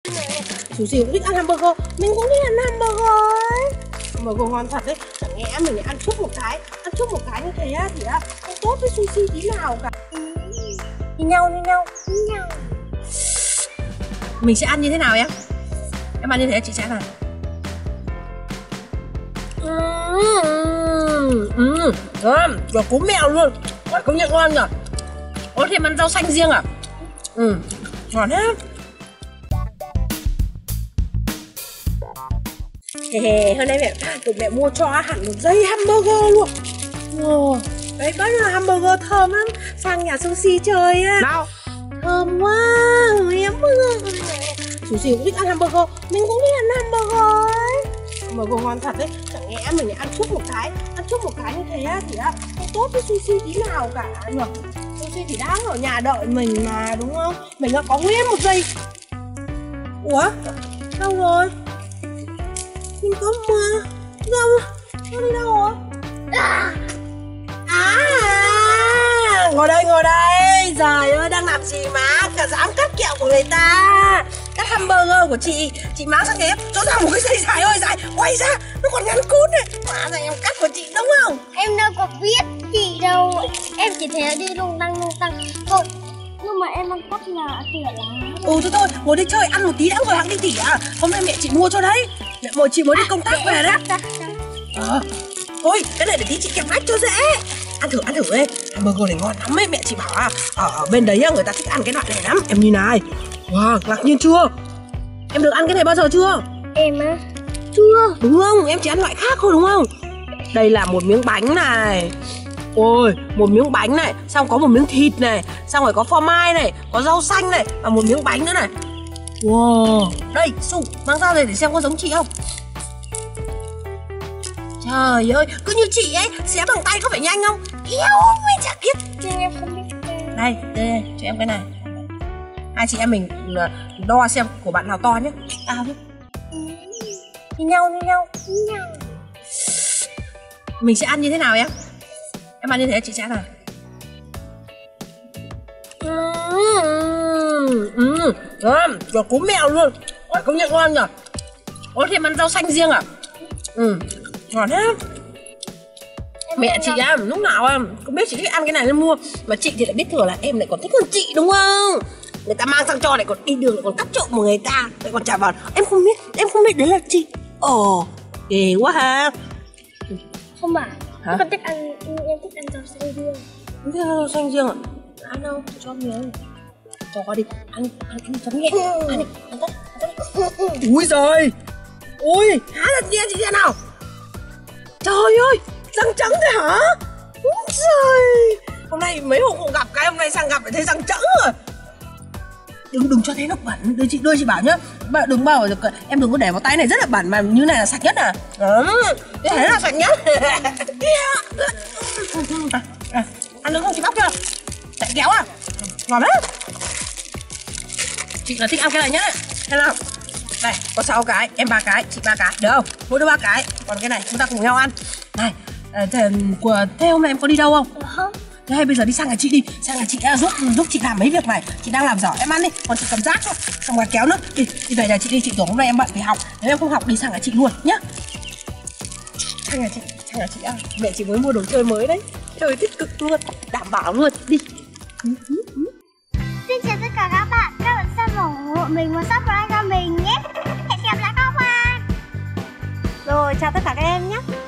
Sushi cũng thích ăn hamburger, mình cũng thích ăn hamburger ấy. Hamburger ngon thật đấy, chẳng nhẽ mình lại ăn chút một cái như thế thì không tốt với sushi tí nào cả. Như nhau. Mình sẽ ăn như thế nào em? Em ăn như thế chị sẽ nào. Ngon, và cú mèo luôn. Phải công nhận ngon nhỉ. Có thêm ăn rau xanh riêng à? Ngon hết. Hôm nay mẹ mua cho hẳn một dây hamburger luôn. Đấy, đó là hamburger thơm lắm. Sang nhà sushi chơi á. Nào. Thơm quá. Hamburger. Sushi cũng thích ăn hamburger, mình cũng thích ăn hamburger ấy. Hamburger ngon thật đấy, chẳng nhẽ mình lại ăn chút một cái như thế thì không tốt với sushi tí nào cả nhỉ. Sushi thì đang ở nhà đợi mình mà đúng không? Mình đã có nguyên một giây. Ủa? Đâu rồi? Mình có mà đâu? Nó đi đâu rồi? Ngồi đây. Trời ơi, đang làm gì mà cả dám cắt kẹo của người ta. Cắt hamburger của chị mang sang thế cho ra một cái dây dài ơi dài. Quay ra, nó còn ngắn cút này. Mà này em cắt của chị đúng không? Em đâu có biết chị đâu. Em chỉ thấy đi lung tăng. Thôi, nhưng mà em ăn cắt là tỉa lắm. Thôi, ngồi đi chơi ăn một tí đã rồi hẵng đi tỉa. Hôm nay mẹ chị mua cho đấy. Chị mới đi công tác về đấy. Thôi, cái này để tí chị kẹp nách cho dễ. Ăn thử ấy. Hamburger này ngon lắm ấy. Mẹ chị bảo ở bên đấy người ta thích ăn cái loại này lắm. Em nhìn này. Wow, ngạc nhiên chưa? Em được ăn cái này bao giờ chưa? Em á? Chưa. Đúng không? Em chỉ ăn loại khác thôi đúng không? Đây là một miếng bánh này. Ôi, một miếng bánh này. Xong có một miếng thịt này. Xong rồi có phô mai này. Có rau xanh này. Và một miếng bánh nữa này. Wow. Đây, Su, mang ra đây để xem có giống chị không? Trời ơi, cứ như chị ấy, xé bằng tay có phải nhanh không? Éo, mới chả biết. Nhưng em không biết. Đây, cho em cái này. Hai chị em mình đo xem của bạn nào to nhé. Tao nhé. Như nhau. Mình sẽ ăn như thế nào em? Em ăn như thế chị sẽ nào. Ngon, và cú mèo luôn. Phải công nhận ngon nhỉ. Có thêm ăn rau xanh riêng à? Ngon hết. Mẹ chị lúc nào không biết chị thích ăn cái này nên mua. Mà chị thì lại biết thừa là em lại còn thích hơn chị đúng không? Người ta mang sang cho lại còn đi đường lại còn cắt trộm của người ta, lại còn trả vào. Em không biết đấy là chị. Ghê quá ha. Không à? Hả? Em thích ăn rau xanh riêng. Không thích ăn rau xanh riêng à? Ăn đâu, cho nhiều. Cho đi, ăn chấm nhẹ. Ăn đi. Úi giời. Ui, há là nghe chị xem nào. Trời ơi, răng trắng thế hả? Úi giời. Hôm nay mấy hôm không gặp cái hôm nay sang gặp lại thấy răng trắng rồi. Đừng cho thế nó bẩn, đưa chị bảo nhá. Đừng bao giờ em đừng có để vào tay này rất là bẩn mà như này là sạch nhất à. Thế này là sạch nhất. Ăn được không chị bóc chưa? Chạy kéo à? Ngon lắm. Chị là thích ăn cái này nhất. Thế nào? Đây, có 6 cái, em 3 cái, chị 3 cái, được không? Mỗi đứa 3 cái, còn cái này chúng ta cùng nhau ăn. Này, thế hôm nay em có đi đâu không? Không. Thế hay bây giờ đi sang nhà chị đi, sang nhà chị giúp chị làm mấy việc này, chị đang làm giỏi, em ăn đi, còn chị cầm rác thôi, xong rồi kéo nữa, đi về nhà chị đi, chị tưởng hôm nay em bận phải học, nếu em không học đi sang nhà chị luôn nhá. Sang nhà chị ăn, mẹ chị mới mua đồ chơi mới đấy, chơi tích cực luôn, đảm bảo luôn, đi. Xin chào tất cả các bạn xem ủng hộ mình và subscribe cho mình nhé. Hẹn gặp lại các bạn. Rồi, chào tất cả các em nhé.